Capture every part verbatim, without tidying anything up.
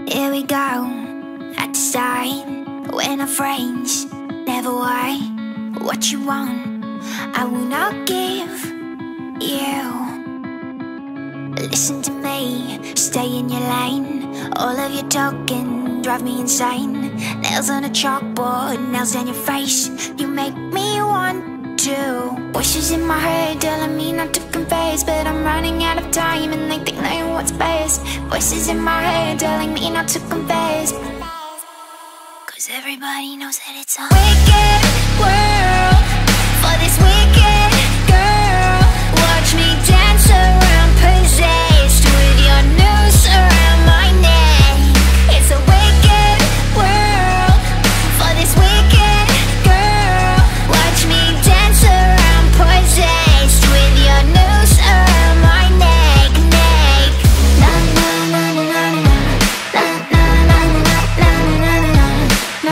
Here we go, at the start. We're not friends, never why. What you want, I will not give you. Listen to me, stay in your lane. All of your talking drive me insane. Nails on a chalkboard, nails on your face. You make me want to. Voices in my head telling me not to confess, but I'm running out of time and they think they know what's best. Voices in my head telling me not to confess, cause everybody knows that it's a wicked world for this wicked girl. Watch me dance around, possessed with your noose around my neck. It's a wicked world for this wicked girl. Watch me dance around, possessed with your noose around my neck, neck. Na na na na na na na na na na na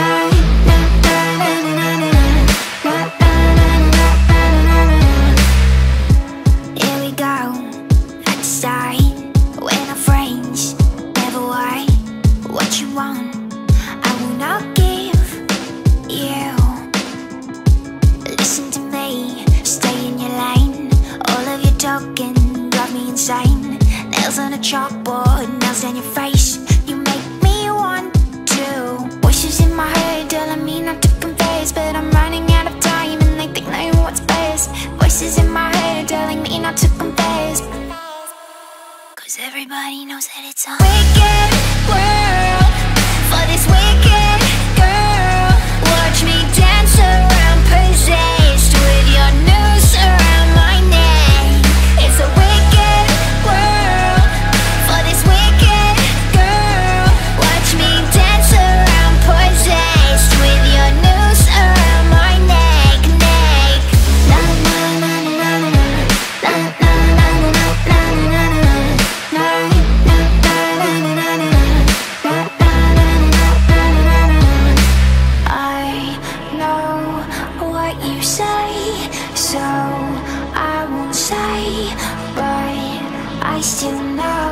na. Here we go, at the start. We're not friends, never why. What you want, I will not give you. Listen to me, stay in your lane. All of your talking drive me insane. Nails on a chalkboard, nails on your face. You make me want to. Voices in my head telling me not to confess, but I'm running out of time and they think they know what's best. Voices in my head telling me not to confess, cause everybody knows that it's a wicked world for this wicked girl. Watch me dance around, possessed with your noose around my neck. It's a wicked world for this wicked girl. Watch me dance around, possessed with your noose around my neck, neck. Na na na na na na na na na na na. I know what you say, so I won't say, but I still know.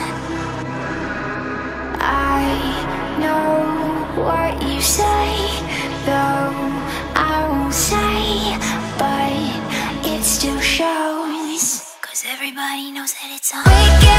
I know what you say, though I won't say, but it still shows, cause everybody knows that it's a wicked